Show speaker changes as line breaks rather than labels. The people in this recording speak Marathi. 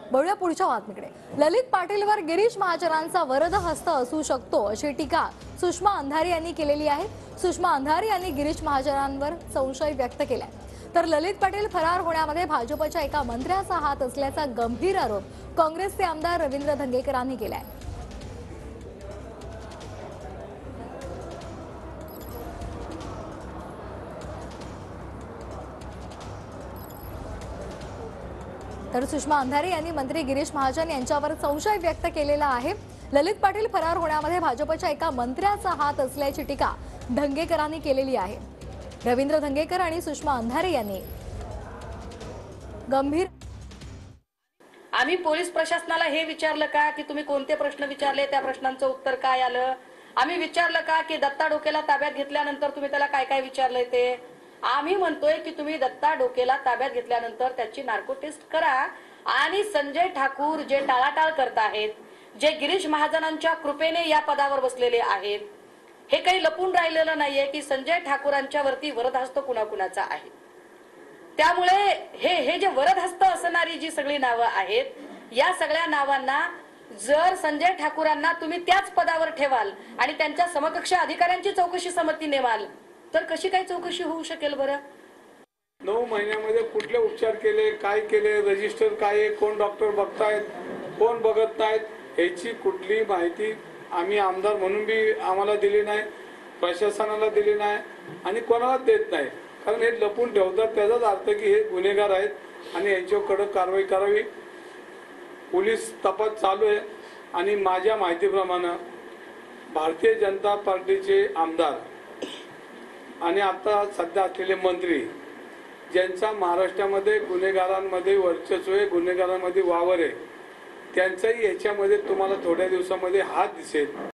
बघूया पुढच्या बातमीकडे। ललित पाटीलवर गिरीश महाजनांचा वरद हस्त असू शकतो अशी टीका सुषमा अंधारी यांनी केलेली आहे। सुषमा अंधारी यांनी गिरीश महाजनांवर संशय व्यक्त केलाय। तर ललित पाटील फरार होण्यामध्ये भाजपच्या एका मंत्र्याचा हात असल्याचा गंभीर आरोप काँग्रेसचे आमदार रवींद्र धंगेकरांनी केलाय। तर सुषमा अंधारी यांनी मंत्री गिरीश महाजन यांच्यावर संशय व्यक्त केलेला आहे। ललित पाटील फरार होण्यामध्ये भाजपच्या एका मंत्र्याचा हात असल्याची टीका धंगेकरांनी केलेली आहे। रवींद्र धंगेकर आणि सुषमा अंधारी यांनी गंभीर
आम्ही पोलीस प्रशासनाला हे विचारलं का की तुम्ही कोणते प्रश्न विचारले, त्या प्रश्नांचं उत्तर काय आलं? आम्ही विचारलं का की दत्ता डोकेला ताब्यात घेतल्यानंतर तुम्ही त्याला काय काय विचारले ते? आम्ही म्हणतोय की तुम्ही दत्ता डोकेला ताब्यात घेतल्यानंतर त्याची नार्को टेस्ट करा आणि संजय ठाकूर जे टाळाटाळ करत आहेत, जे गिरीश महाजनांच्या कृपेने या पदावर बसलेले आहेत, हे काही लपून राहिलेलं नाहीये की संजय ठाकूरांच्या वरती वरदहस्त कुणाकुणाचा आहे। त्यामुळे हे जे वरदहस्त असणारी जी सगळी नावं आहेत, या सगळ्या नावांना जर संजय ठाकूरांना तुम्ही त्याच पदावर ठेवाल आणि त्यांच्या समकक्ष अधिकाऱ्यांची चौकशी समिती नेवाल तर कशी काय चौकशी होऊ शकेल बरं?
9 महिन्यामध्ये कुठले उपचार केले, काय केले, रजिस्टर काय आहे, कोण डॉक्टर बघतायत, कोण बघत नाहीत, याची कुठली माहिती आम्ही आमदार म्हणून बी आम्हाला दिली नाही, प्रशासनाला दिली नाही आणि कोणालाच देत नाही। कारण हे लपून ठेवतात, त्याचाच अर्थ की हे गुन्हेगार आहेत आणि यांच्यावर कडक कारवाई करावी। पोलीस तपास चालू आहे आणि माझ्या माहितीप्रमाणे भारतीय जनता पार्टीचे आमदार आणि आता सध्या असलेले मंत्री ज्यांचा महाराष्ट्रामध्ये गुन्हेगारांमध्ये वर्चस्व आहे, गुन्हेगारांमध्ये वावर आहे, त्यांचाही याच्यामध्ये तुम्हाला थोड्या दिवसामध्ये हात दिसेल।